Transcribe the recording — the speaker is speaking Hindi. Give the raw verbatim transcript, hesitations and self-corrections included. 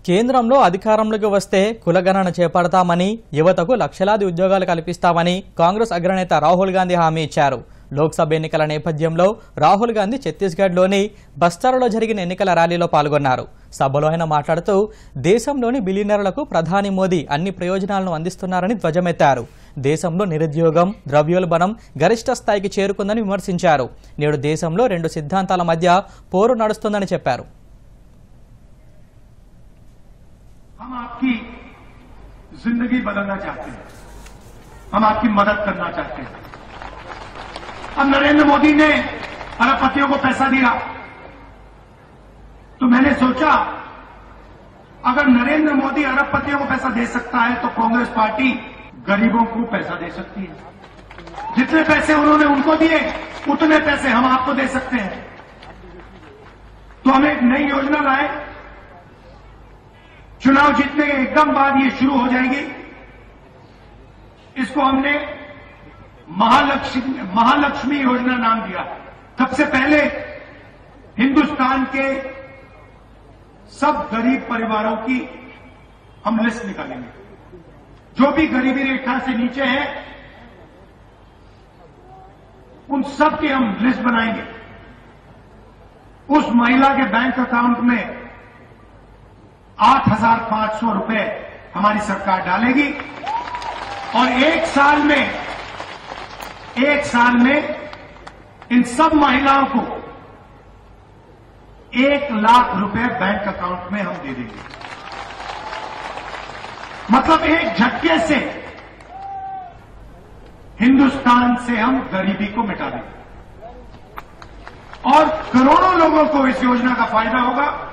కేంద్రంలో అధికారంలోకి వస్తే కులగణన చేపడతామని యువతకు లక్షలాది ఉద్యోగాలు కల్పిస్తామని కాంగ్రెస్ అగ్రనేత రాహుల్ గాంధీ హామీ ఇచ్చారు. లోక్సభ ఎన్నికల నేపథ్యంలో రాహుల్ గాంధీ ఛత్తీస్గఢ్లోని బస్తర్లో జరిగిన ఎన్నికల ర్యాలీలో పాల్గొన్నారు. సభలో ఆయన మాట్లాడుతూ దేశంలోని బిలియనీర్లకు ప్రధాని మోదీ అన్ని ప్రయోజనాలను అందిస్తున్నారని ధ్వజమెత్తారు. దేశంలో నిరుద్యోగం, ద్రవ్యోల్బణం గరిష్ట స్థాయికి చేరుకుందని విమర్శించారు. నేడు దేశంలో రెండు సిద్ధాంతాల మధ్య పోరు నడుస్తుందని చెప్పారు. हम आपकी जिंदगी बदलना चाहते हैं, हम आपकी मदद करना चाहते हैं। अब नरेंद्र मोदी ने अरबपतियों को पैसा दिया तो मैंने सोचा अगर नरेंद्र मोदी अरबपतियों को पैसा दे सकता है तो कांग्रेस पार्टी गरीबों को पैसा दे सकती है। जितने पैसे उन्होंने उनको दिए उतने पैसे हम आपको दे सकते हैं। तो हम एक नई योजना लाए, चुनाव जीतने के एकदम बाद ये शुरू हो जाएगी। इसको हमने महालक्ष्मी महालक्ष्मी योजना नाम दिया। सबसे पहले हिंदुस्तान के सब गरीब परिवारों की हम लिस्ट निकालेंगे। जो भी गरीबी रेखा से नीचे है उन सब की हम लिस्ट बनाएंगे। उस महिला के बैंक अकाउंट में आठ हजार पांच सौ रुपए हमारी सरकार डालेगी और एक साल में एक साल में इन सब महिलाओं को एक लाख रुपए बैंक अकाउंट में हम दे देंगे। मतलब एक झटके से हिंदुस्तान से हम गरीबी को मिटा देंगे और करोड़ों लोगों को इस योजना का फायदा होगा।